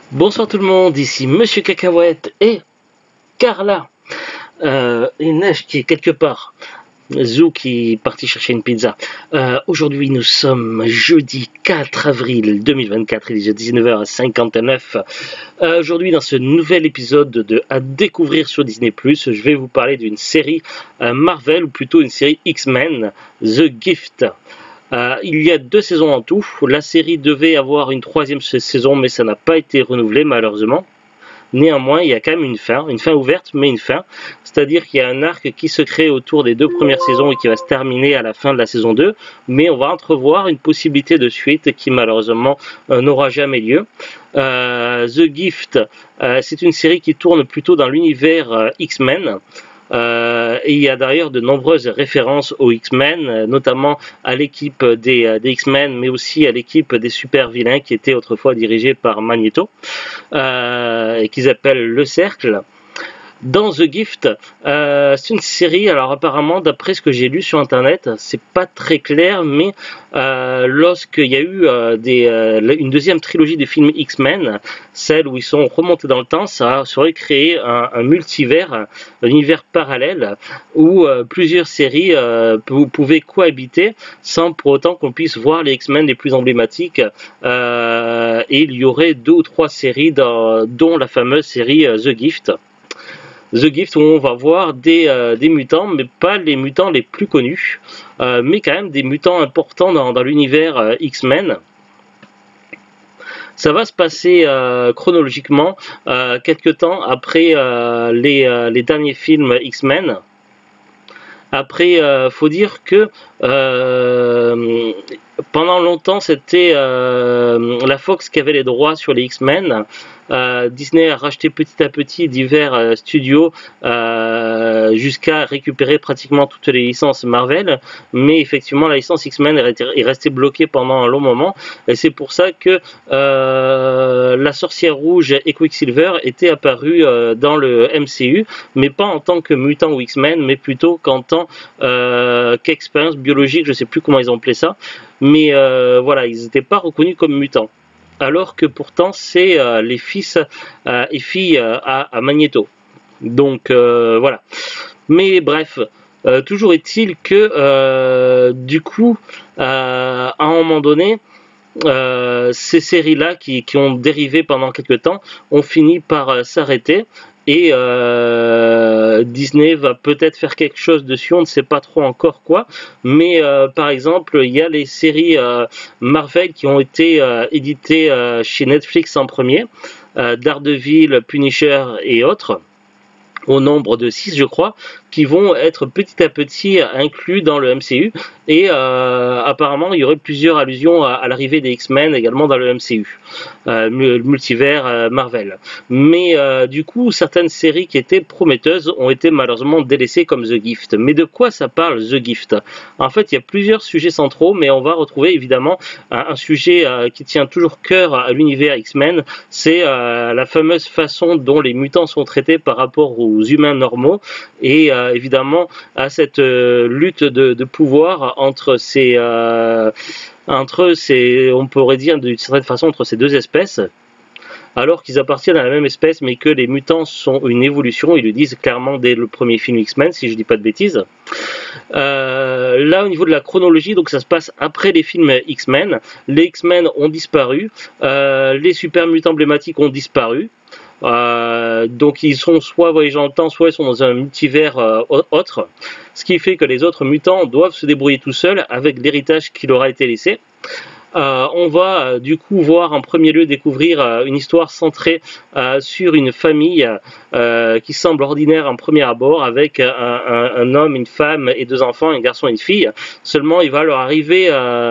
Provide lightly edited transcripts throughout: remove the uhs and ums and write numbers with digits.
Bonsoir tout le monde, ici Monsieur Cacahuète et Carla. Il neige qui est quelque part. Zou qui est parti chercher une pizza. Aujourd'hui nous sommes jeudi 4 avril 2024, il est déjà 19h59. Aujourd'hui dans ce nouvel épisode de À découvrir sur Disney+, je vais vous parler d'une série Marvel, ou plutôt une série X-Men, The Gift. Il y a 2 saisons en tout. La série devait avoir une 3e saison, mais ça n'a pas été renouvelé malheureusement. Néanmoins, il y a quand même une fin ouverte, mais une fin. C'est-à-dire qu'il y a un arc qui se crée autour des 2 premières saisons et qui va se terminer à la fin de la saison 2. Mais on va entrevoir une possibilité de suite qui malheureusement n'aura jamais lieu. The Gift, c'est une série qui tourne plutôt dans l'univers X-Men. Et il y a d'ailleurs de nombreuses références aux X-Men, notamment à l'équipe des X-Men, mais aussi à l'équipe des super vilains qui étaient autrefois dirigés par Magneto, et qu'ils appellent le Cercle. Dans The Gift, c'est une série, alors apparemment, d'après ce que j'ai lu sur internet, c'est pas très clair, mais lorsqu'il y a eu une deuxième trilogie de films X-Men, celle où ils sont remontés dans le temps, ça aurait créé un multivers, un univers parallèle, où plusieurs séries pouvaient cohabiter sans pour autant qu'on puisse voir les X-Men les plus emblématiques, et il y aurait 2 ou 3 séries dont la fameuse série The Gift. The Gift, où on va voir des mutants, mais pas les mutants les plus connus, mais quand même des mutants importants dans l'univers X-Men. Ça va se passer chronologiquement quelque temps après les derniers films X-Men. Après, faut dire que pendant longtemps, c'était la Fox qui avait les droits sur les X-Men. Disney a racheté petit à petit divers studios jusqu'à récupérer pratiquement toutes les licences Marvel, mais effectivement la licence X-Men est restée bloquée pendant un long moment, et c'est pour ça que la Sorcière Rouge et Quicksilver étaient apparus dans le MCU, mais pas en tant que mutants ou X-Men, mais plutôt qu'en tant qu'expérience biologique, je sais plus comment ils ont appelé ça, mais voilà, ils n'étaient pas reconnus comme mutants. Alors que pourtant c'est les fils et filles à Magneto. Donc voilà. Mais bref, toujours est-il que du coup, à un moment donné, ces séries-là qui ont dérivé pendant quelques temps ont fini par s'arrêter. Et Disney va peut-être faire quelque chose dessus, on ne sait pas trop encore quoi, mais par exemple il y a les séries Marvel qui ont été éditées chez Netflix en premier, Daredevil, Punisher et autres, au nombre de 6 je crois, qui vont être petit à petit inclus dans le MCU, et apparemment il y aurait plusieurs allusions à l'arrivée des X-Men également dans le MCU, le multivers Marvel. Mais du coup certaines séries qui étaient prometteuses ont été malheureusement délaissées comme The Gift. Mais de quoi ça parle The Gift? En fait il y a plusieurs sujets centraux, mais on va retrouver évidemment un sujet qui tient toujours cœur à l'univers X-Men, c'est la fameuse façon dont les mutants sont traités par rapport aux humains normaux, et évidemment à cette lutte de pouvoir entre on pourrait dire d'une certaine façon entre ces 2 espèces, alors qu'ils appartiennent à la même espèce, mais que les mutants sont une évolution. Ils le disent clairement dès le premier film X-Men, si je dis pas de bêtises. Là, au niveau de la chronologie, donc ça se passe après les films X-Men. Les X-Men ont disparu, les super mutants emblématiques ont disparu. Donc ils sont soit voyageant dans le temps, soit ils sont dans un multivers autre, ce qui fait que les autres mutants doivent se débrouiller tout seuls avec l'héritage qui leur a été laissé. On va du coup voir en premier lieu découvrir une histoire centrée sur une famille qui semble ordinaire en premier abord, avec un homme, une femme et 2 enfants, un garçon et une fille. Seulement il va leur arriver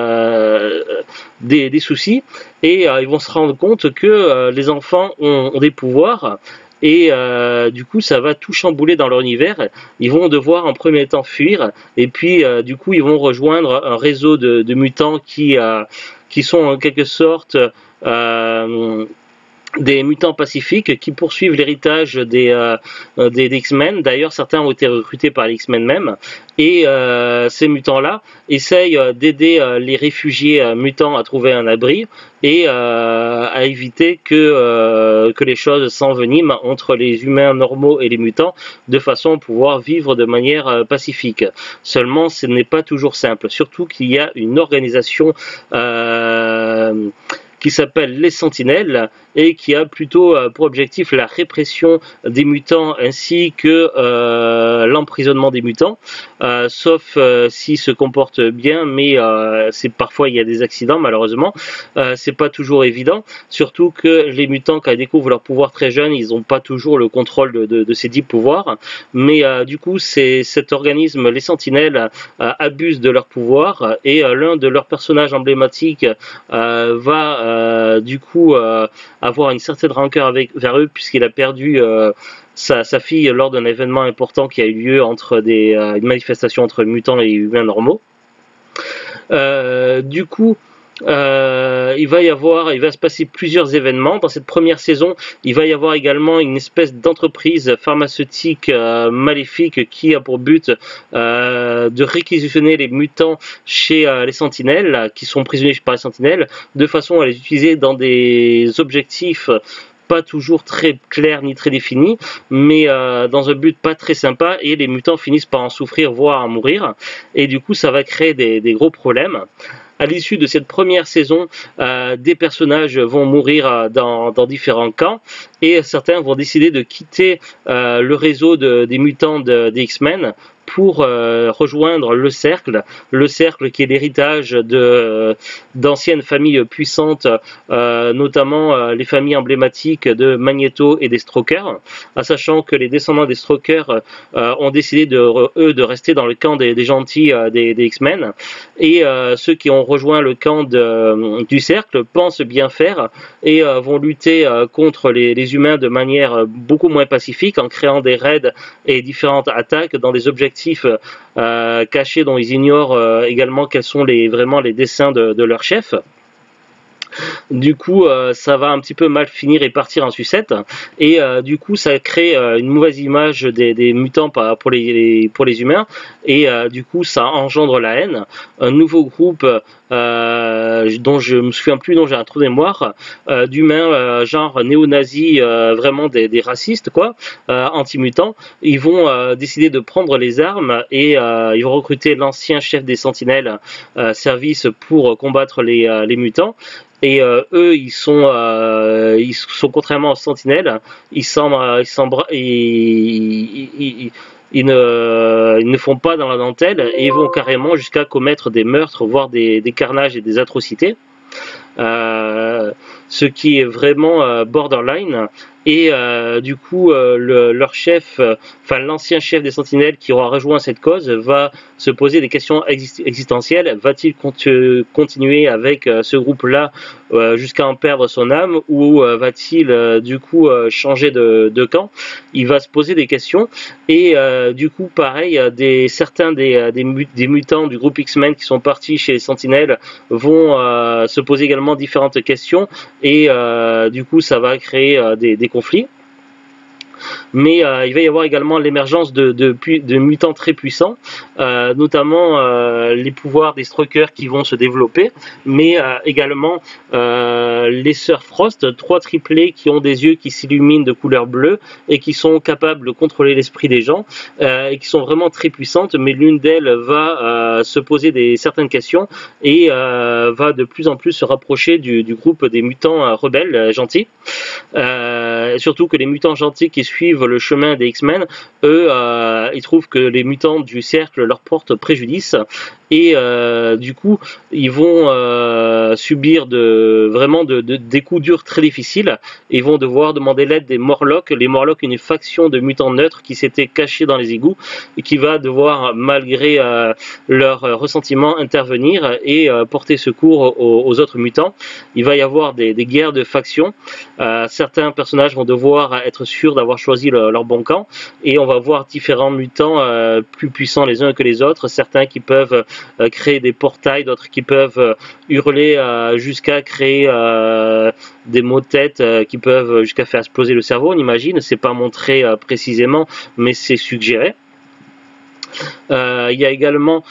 des soucis, et ils vont se rendre compte que les enfants ont des pouvoirs. Et du coup ça va tout chambouler dans leur univers. Ils vont devoir en premier temps fuir, et puis du coup ils vont rejoindre un réseau de mutants qui sont en quelque sorte des mutants pacifiques qui poursuivent l'héritage des X-Men. D'ailleurs, certains ont été recrutés par les X-Men même. Et ces mutants-là essayent d'aider les réfugiés mutants à trouver un abri et à éviter que les choses s'enveniment entre les humains normaux et les mutants de façon à pouvoir vivre de manière pacifique. Seulement, ce n'est pas toujours simple. Surtout qu'il y a une organisation qui s'appelle les Sentinelles et qui a plutôt pour objectif la répression des mutants ainsi que l'emprisonnement des mutants, sauf s'ils se comportent bien, mais c'est parfois il y a des accidents malheureusement, c'est pas toujours évident, surtout que les mutants quand ils découvrent leur pouvoir très jeunes, ils n'ont pas toujours le contrôle de ces 10 pouvoirs, mais du coup cet organisme, les Sentinelles, abuse de leur pouvoir et l'un de leurs personnages emblématiques va du coup avoir une certaine rancœur vers eux puisqu'il a perdu sa fille lors d'un événement important qui a eu lieu entre une manifestation entre mutants et humains normaux. Du coup, il va se passer plusieurs événements. Dans cette première saison, il va y avoir également une espèce d'entreprise pharmaceutique maléfique qui a pour but de réquisitionner les mutants chez les Sentinelles, qui sont prisonniers par les Sentinelles, de façon à les utiliser dans des objectifs pas toujours très clair ni très défini, mais dans un but pas très sympa, et les mutants finissent par en souffrir, voire en mourir, et du coup ça va créer des gros problèmes. À l'issue de cette première saison, des personnages vont mourir dans différents camps et certains vont décider de quitter le réseau des mutants des X-Men pour rejoindre le cercle qui est l'héritage d'anciennes familles puissantes, notamment les familles emblématiques de Magneto et des Strokers, sachant que les descendants des Strokers ont décidé de rester dans le camp des gentils des X-Men, et ceux qui ont rejoint le camp du cercle pensent bien faire et vont lutter contre les humains de manière beaucoup moins pacifique en créant des raids et différentes attaques dans des objectifs cachés dont ils ignorent également quels sont vraiment les desseins de leur chef. Du coup, ça va un petit peu mal finir et partir en sucette, et du coup, ça crée une mauvaise image des mutants pour les humains, et du coup, ça engendre la haine. Un nouveau groupe dont je me souviens plus, dont j'ai un trou de mémoire, d'humains genre néo-nazis, vraiment des racistes quoi, anti-mutants. Ils vont décider de prendre les armes et ils vont recruter l'ancien chef des Sentinelles service pour combattre les mutants. Et eux, ils sont contrairement aux Sentinelles, ils ne font pas dans la dentelle et ils vont carrément jusqu'à commettre des meurtres, voire des carnages et des atrocités. Ce qui est vraiment borderline, et du coup leur chef, enfin l'ancien chef des Sentinelles qui aura rejoint cette cause, va se poser des questions existentielles. Va-t-il continuer avec ce groupe-là jusqu'à en perdre son âme, ou va-t-il du coup changer de camp? Il va se poser des questions, et du coup pareil, certains des mutants du groupe X-Men qui sont partis chez les Sentinelles vont se poser également différentes questions, et du coup ça va créer des conflits. Mais il va y avoir également l'émergence de mutants très puissants, notamment les pouvoirs des Strokers qui vont se développer, mais également les Sœurs Frost, 3 triplés qui ont des yeux qui s'illuminent de couleur bleue et qui sont capables de contrôler l'esprit des gens, et qui sont vraiment très puissantes, mais l'une d'elles va se poser certaines questions et va de plus en plus se rapprocher du groupe des mutants rebelles gentils. Surtout que les mutants gentils qui suivent le chemin des X-Men, eux, ils trouvent que les mutants du cercle leur portent préjudice, et du coup ils vont subir des coups durs très difficiles. Ils vont devoir demander l'aide des Morlocks. Les Morlocks, une faction de mutants neutres qui s'étaient cachés dans les égouts et qui va devoir, malgré leur ressentiment, intervenir et porter secours aux autres mutants. Il va y avoir des guerres de factions. Certains personnages vont devoir être sûrs d'avoir avoir choisi leur bon camp, et on va voir différents mutants plus puissants les uns que les autres, certains qui peuvent créer des portails, d'autres qui peuvent hurler jusqu'à créer des maux de tête qui peuvent jusqu'à faire exploser le cerveau, on imagine. C'est pas montré précisément, mais c'est suggéré. Il y a également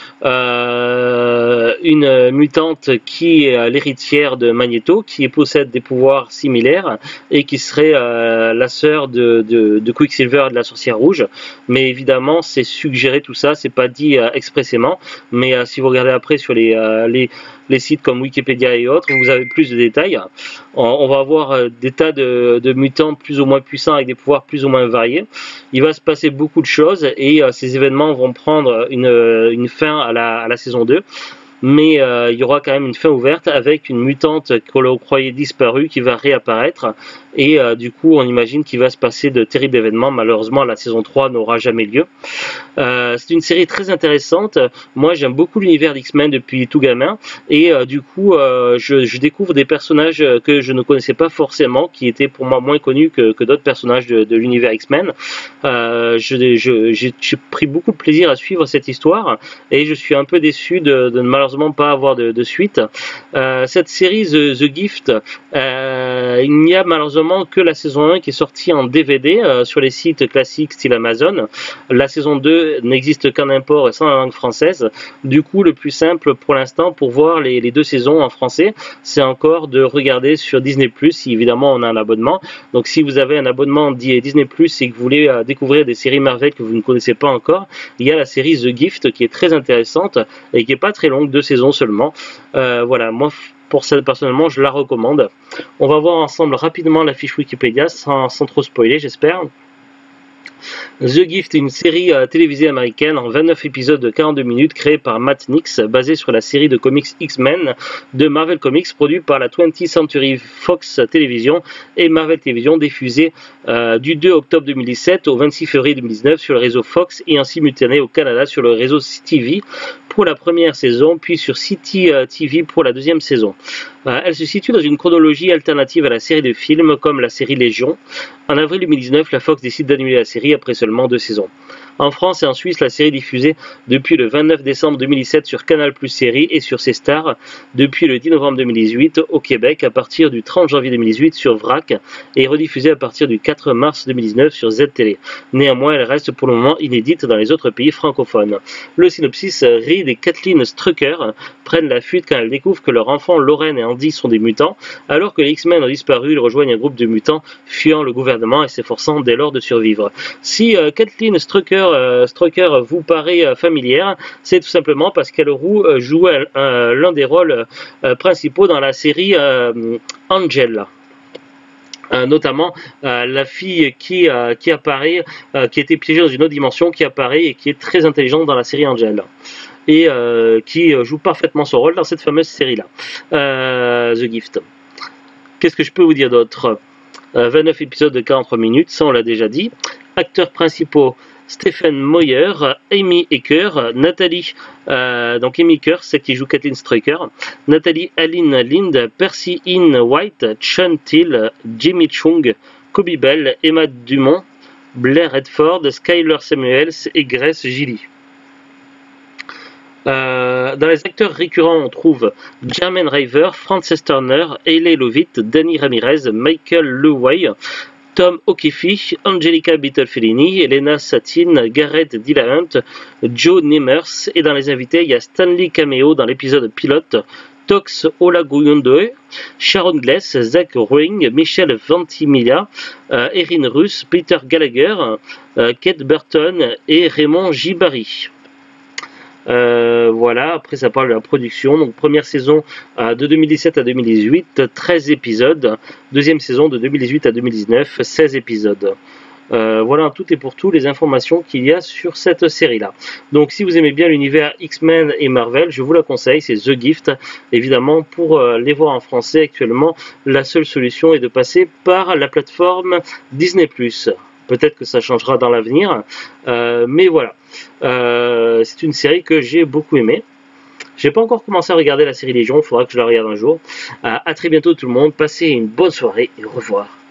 une mutante qui est l'héritière de Magneto, qui possède des pouvoirs similaires et qui serait la sœur de Quicksilver et de la sorcière rouge. Mais évidemment, c'est suggéré tout ça, c'est pas dit expressément. Mais si vous regardez après sur les sites comme Wikipédia et autres, vous avez plus de détails. On va avoir des tas de mutants plus ou moins puissants avec des pouvoirs plus ou moins variés. Il va se passer beaucoup de choses et ces événements vont prendre une fin à la saison 2. Mais il y aura quand même une fin ouverte avec une mutante que l'on croyait disparue qui va réapparaître, et du coup on imagine qu'il va se passer de terribles événements. Malheureusement la saison 3 n'aura jamais lieu. C'est une série très intéressante, moi j'aime beaucoup l'univers d'X-Men depuis tout gamin, et du coup je découvre des personnages que je ne connaissais pas forcément, qui étaient pour moi moins connus que d'autres personnages de l'univers X-Men. J'ai pris beaucoup de plaisir à suivre cette histoire, et je suis un peu déçu de malheureusement pas avoir de suite. Cette série The Gift, il n'y a malheureusement que la saison 1 qui est sortie en DVD sur les sites classiques style Amazon. La saison 2 n'existe qu'en import et sans la langue française. Du coup, le plus simple pour l'instant pour voir les deux saisons en français, c'est encore de regarder sur Disney+, si évidemment on a un abonnement. Donc si vous avez un abonnement Disney+, et que vous voulez découvrir des séries Marvel que vous ne connaissez pas encore, il y a la série The Gift qui est très intéressante et qui est pas très longue, 2 saisons seulement. Voilà, moi pour ça personnellement je la recommande. On va voir ensemble rapidement la fiche Wikipédia sans trop spoiler, j'espère. The Gift est une série télévisée américaine en 29 épisodes de 42 minutes créée par Matt Nix, basée sur la série de comics X-Men de Marvel Comics, produite par la 20th Century Fox Television et Marvel Television, diffusée du 2 octobre 2017 au 26 février 2019 sur le réseau Fox et en simultané au Canada sur le réseau CTV pour la première saison, puis sur City TV pour la deuxième saison. Elle se situe dans une chronologie alternative à la série de films comme la série Légion. En avril 2019, la Fox décide d'annuler la série après seulement 2 saisons. En France et en Suisse, la série est diffusée depuis le 29 décembre 2017 sur Canal+ Série et sur C-Star depuis le 10 novembre 2018 au Québec à partir du 30 janvier 2018 sur VRAC et rediffusée à partir du 4 mars 2019 sur Z-Télé. Néanmoins, elle reste pour le moment inédite dans les autres pays francophones. Le synopsis: Reed et Kathleen Strucker prennent la fuite quand elles découvrent que leurs enfants Lauren et Andy sont des mutants. Alors que les X-Men ont disparu, ils rejoignent un groupe de mutants fuyant le gouvernement et s'efforçant dès lors de survivre. Si Kathleen Strucker vous paraît familière, c'est tout simplement parce qu'elle joue l'un des rôles principaux dans la série Angel. Notamment la fille qui apparaît, qui était piégée dans une autre dimension, qui apparaît et qui est très intelligente dans la série Angel, et qui joue parfaitement son rôle dans cette fameuse série-là, The Gift. Qu'est-ce que je peux vous dire d'autre? 29 épisodes de 43 minutes, ça on l'a déjà dit. Acteurs principaux: Stephen Moyer, Amy Acker, Nathalie, donc Amy Acker, c'est qui joue Kathleen Strucker, Nathalie Aline Lind, Percy Ian White, Chun Till, Jimmy Chung, Kobe Bell, Emma Dumont, Blair Redford, Skyler Samuels et Grace Gilly. Dans les acteurs récurrents, on trouve Jermaine River, Frances Turner, Hayley Lovitt, Danny Ramirez, Michael Leway, Tom O'Keefe, Angelica Bittle-Fellini, Elena Satin, Garrett Dillahunt, Joe Nemers, et dans les invités, il y a Stanley Cameo dans l'épisode pilote, Tox Olagundoe, Sharon Gless, Zach Rowling, Michel Ventimiglia, Erin Russ, Peter Gallagher, Kate Burton et Raymond Gibari. Voilà, après ça parle de la production. Donc première saison de 2017 à 2018, 13 épisodes. Deuxième saison de 2018 à 2019, 16 épisodes. Voilà, tout et pour tout les informations qu'il y a sur cette série-là. Donc si vous aimez bien l'univers X-Men et Marvel, je vous la conseille, c'est The Gift. Évidemment, pour les voir en français actuellement, la seule solution est de passer par la plateforme Disney+. Peut-être que ça changera dans l'avenir, mais voilà. C'est une série que j'ai beaucoup aimée. J'ai pas encore commencé à regarder la série Légion, il faudra que je la regarde un jour. À très bientôt tout le monde, passez une bonne soirée et au revoir.